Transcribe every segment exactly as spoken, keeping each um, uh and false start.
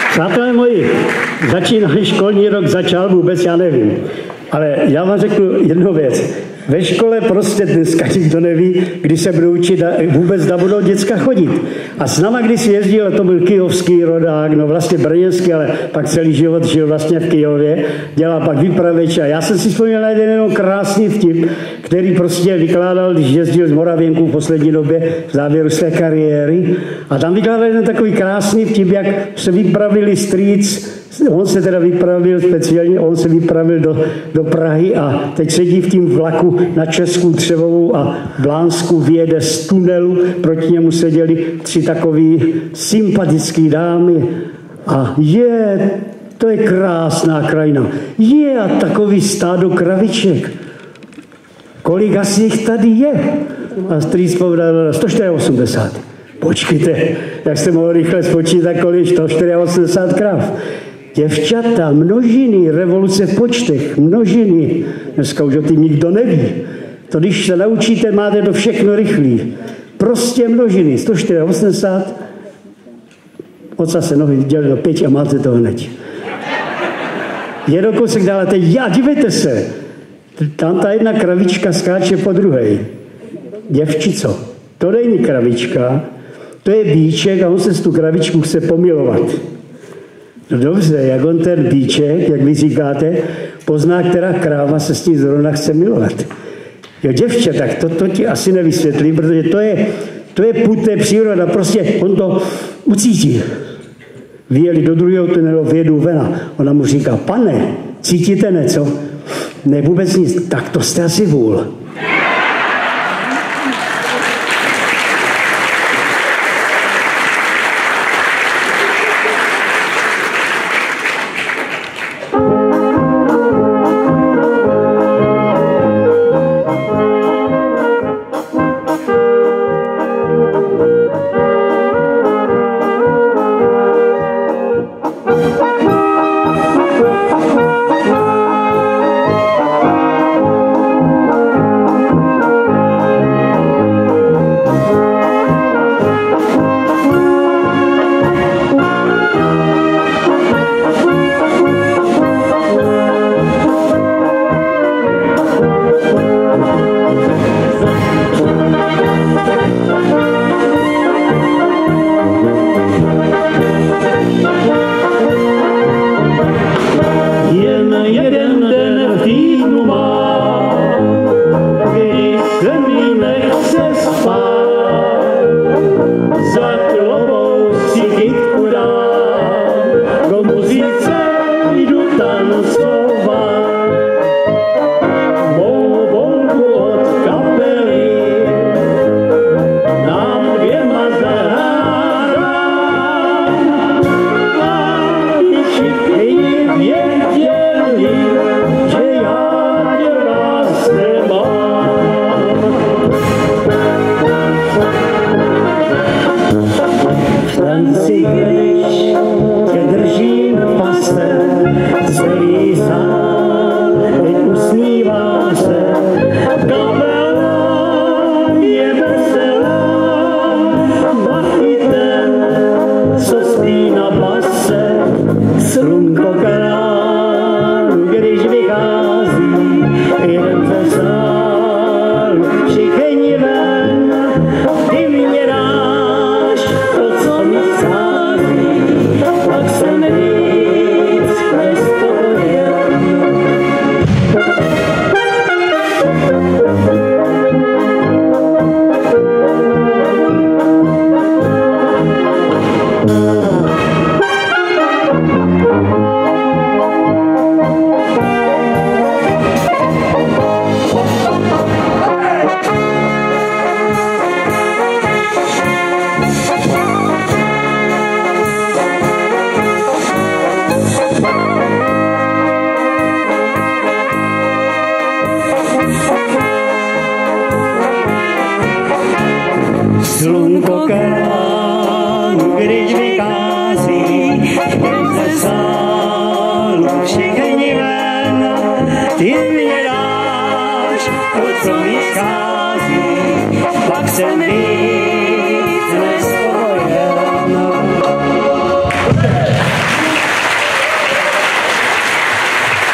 Přátelé moji, začíná školní rok, začal vůbec, já nevím. Ale já vám řeknu jednu věc. Ve škole prostě dneska nikdo neví, kdy se budou učit vůbec, da budou děcka chodit. A s náma, když si jezdil, to byl kyjovský rodák, no vlastně brněnský, ale pak celý život žil vlastně v Kyjově, dělal pak výpraveč a já jsem si vzpomněl na jeden jenom krásný vtip, který prostě vykládal, když jezdil z Moravěnku v poslední době v závěru své kariéry. A tam vykládal jeden takový krásný vtip, jak se vypravili strýc. On se teda vypravil speciálně, on se vypravil do, do Prahy a teď sedí v tím vlaku na Českou Třebovou a Blánsku vyjede z tunelu, proti němu seděli tři takový sympatický dámy a je, to je krásná krajina, je a takový stádo kraviček. Kolik asi jich tady je? A strýc povedal sto osmdesát čtyři. Počkejte, jak jste mohl rychle spočítat, kolik sto osmdesát čtyři krav. Děvčata, množiny, revoluce v počtech, množiny. Dneska už o tím nikdo neví. To, když se naučíte, máte to všechno rychlý. Prostě množiny, sto osmdesát čtyři, oca se nohy dělí do pěti a máte to hned. Je do kousek dále, teď já, dívejte se, tam ta jedna kravička skáče po druhé. Děvčico, to není kravička, to je bíček a on se s tu kravičku chce pomilovat. No dobře, jak on ten bíček, jak vy říkáte, pozná, která kráva se s tím zrovna chce milovat. Jo, děvče, tak to, to ti asi nevysvětlím, protože to je, to je put té příroda, prostě on to ucítí. Vyjeli do druhého tunelu, vyjedu ven. Ona mu říká, pane, cítíte něco? Ne, vůbec nic. Tak to jste asi vůl.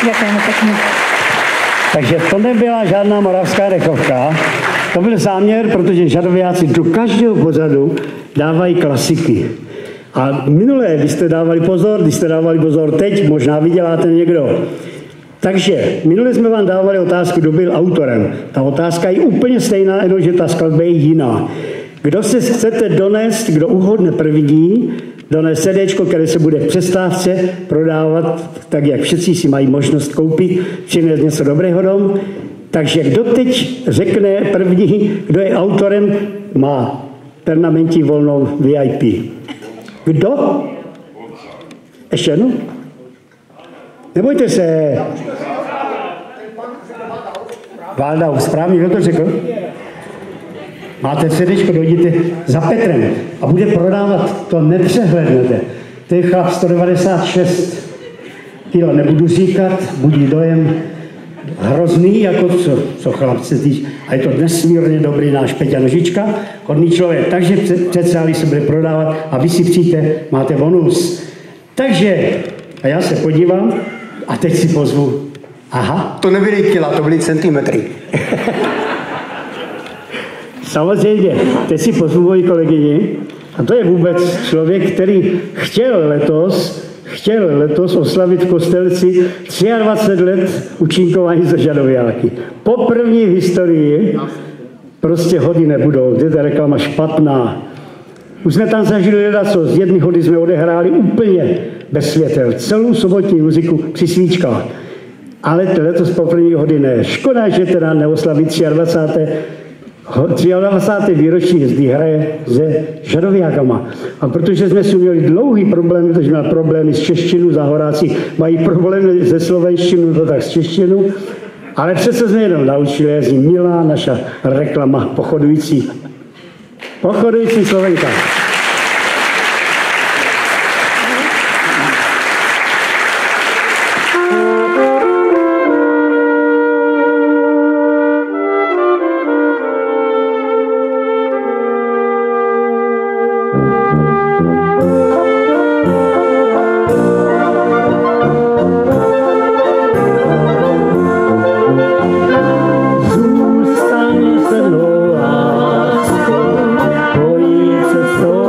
Děkujeme pěkně. Takže to nebyla žádná moravská dechovka, to byl záměr, protože žadoviáci do každého pořadu dávají klasiky. A minulé, když jste dávali pozor, když jste dávali pozor teď, možná vyděláte někdo. Takže minule jsme vám dávali otázku, kdo byl autorem. Ta otázka je úplně stejná, jenom že ta skladba je jiná. Kdo se chcete donést, kdo uhodne první, donést CDčko, které se bude v přestávce prodávat, tak jak všichni si mají možnost koupit, přinést něco dobrého dom. Takže kdo teď řekne první, kdo je autorem, má permanentní volnou V I P. Kdo? Ještě jednou? Nebojte se. Válda, správně, kdo to řekl? Máte CDčko, dojděte za Petrem a bude prodávat, to nepřehlednete. To je chlap sto devadesát šest kilo, nebudu říkat, budí dojem hrozný, jako co, co chlapce týč. A je to nesmírně dobrý náš Peťa Nožička, hodný člověk. Takže před sály se bude prodávat a vy si přijďte, máte bonus. Takže, a já se podívám a teď si pozvu. Aha. To nebyly kila, to byly centimetry. Samozřejmě, teď si pozvu moji kolegyni a to je vůbec člověk, který chtěl letos, chtěl letos oslavit v Kostelci dvacet tři let účinkování za žadoviáky. Poprvé v historii prostě hody nebudou, je ta reklama špatná. Už jsme tam zažili co, z jedné hody jsme odehráli úplně bez světel, celou sobotní muziku při svíčkách. Ale letos poprvé hody ne. Škoda, že teda neoslaví dvacáté tři dvacáté výročí zdy hraje se žadoviákama. A protože jsme si měli dlouhý problém, protože jsme měli problémy s češtinou, Zahoráci mají problémy se slovenštinou, to tak s češtinou, ale přece jsme jenom naučili, je z ní milá naša reklama pochodující. Pochodující Slovenka. So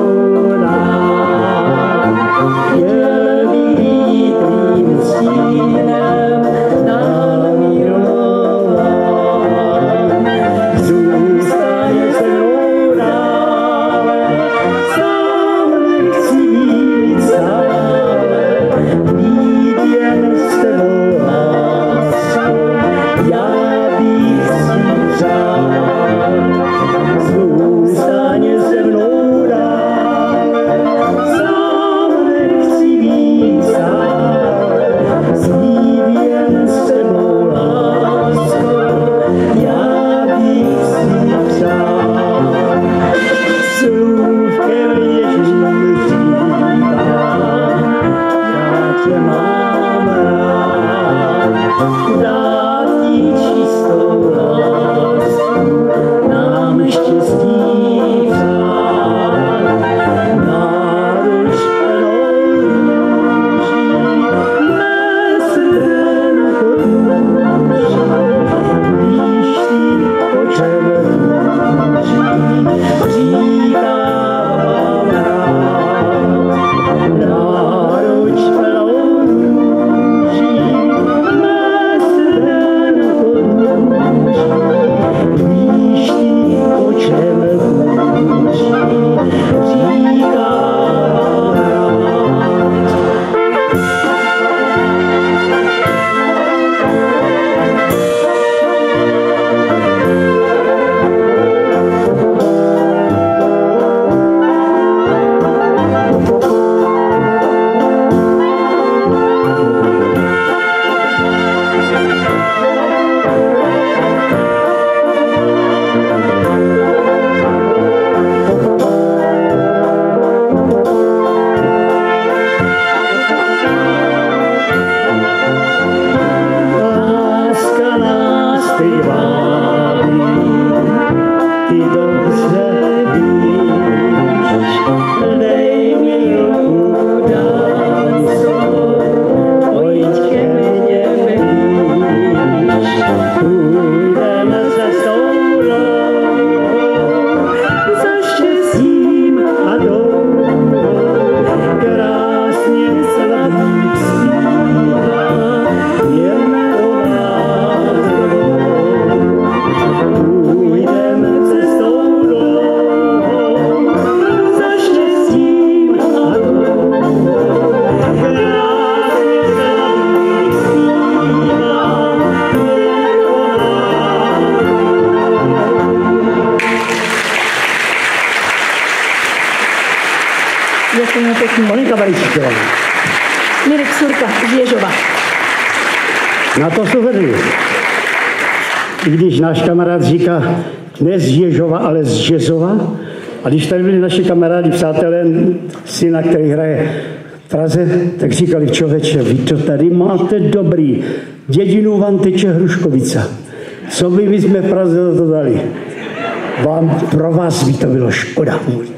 kamarádky. Mirek Surka z Ježova. Na to jsou hrdý. I když náš kamarád říká ne z Ježova, ale z Žezova. A když tady byli naši kamarádi, přátelé, syna, který hraje v Praze, tak říkali, člověče, vy to tady máte dobrý. Dědinu vám teče Hruškovica. Co by my jsme v Praze to dali? Vám, pro vás by to bylo škoda.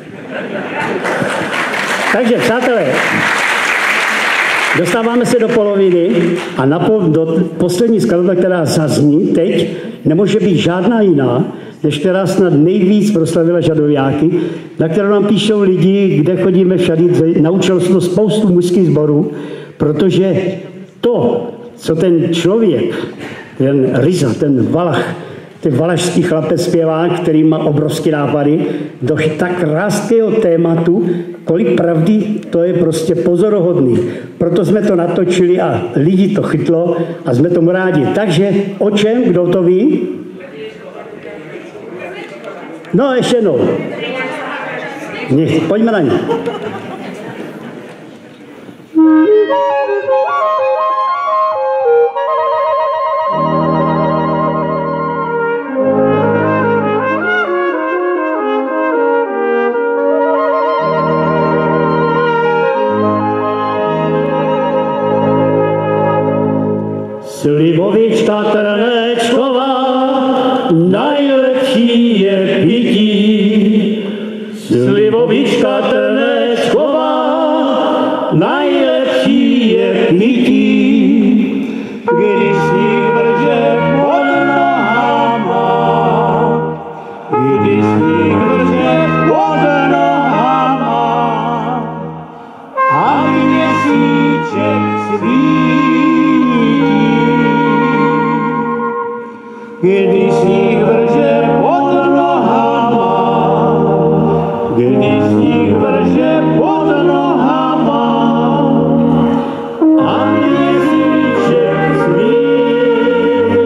Takže, přátelé, dostáváme se do poloviny a na po, do poslední skladba, která zazní teď, nemůže být žádná jiná, než která snad nejvíc proslavila Žadoviáky, na kterou nám píšou lidi, kde chodíme všady. Naučil jsem to spoustu mužských sborů, protože to, co ten člověk, ten Ryza, ten Valach, ten valašský chlapec zpěvák, který má obrovský nápady, do tak krátkého tématu, kolik pravdy, to je prostě pozoruhodný. Proto jsme to natočili a lidi to chytlo a jsme tomu rádi. Takže o čem, kdo to ví? No, ještě jednou. Pojďme na ně. Slivovička Trnečková, najlepší je pití. Slivovička Trnečková, najlepší je pití. Když si vrže pod nohama, když si vrže pod nohama, a měsíček svítí. Když sníh vrže pod nohama, když sníh vrže pod nohama, a měsíček svítí.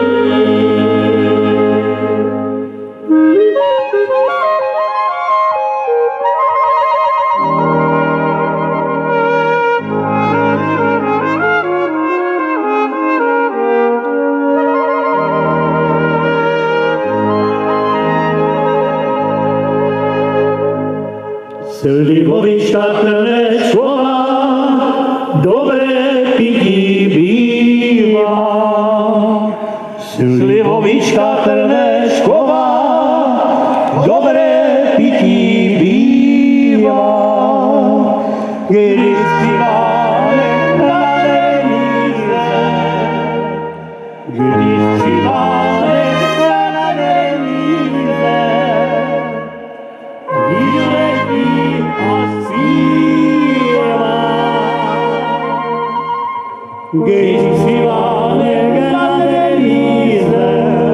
Slivovička Trnečková, dobré pití bývá. Slivovička Trnečková, dobré pití bývá. Když zpíváme na remíze, když zpíváme na remíze, výletí a zpívá. Když zpíváme na remíze,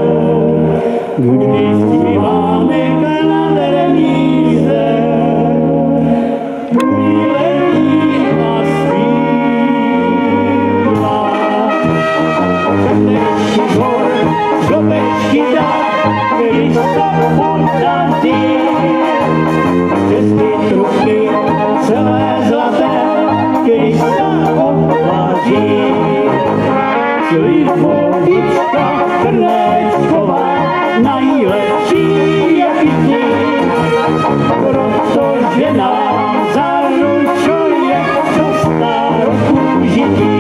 když zpíváme na remíze, výletí a zpívá. Šopečky hor, šopečky dál, když se podaří, český trubky celé zlaté, když se obváží. Slivovička Trnečková, najlepší je pití, protože nám zaručuje do starostu žití.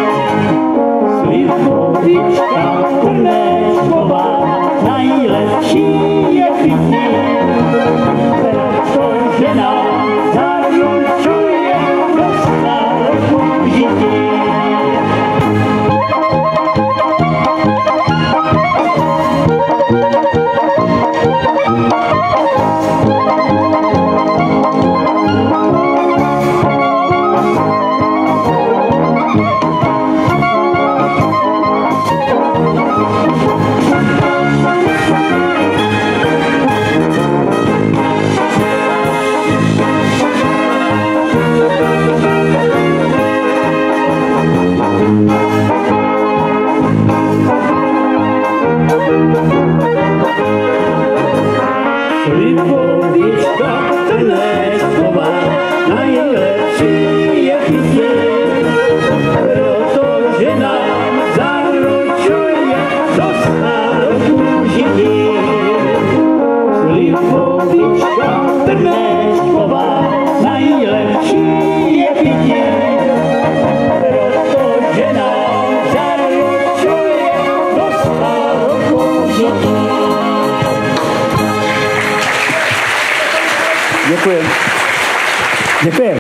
Slivovička Trnečková, najlepší je pití, protože nám zaručuje do starostu žití. Thank you. Děkujem. Děkujem.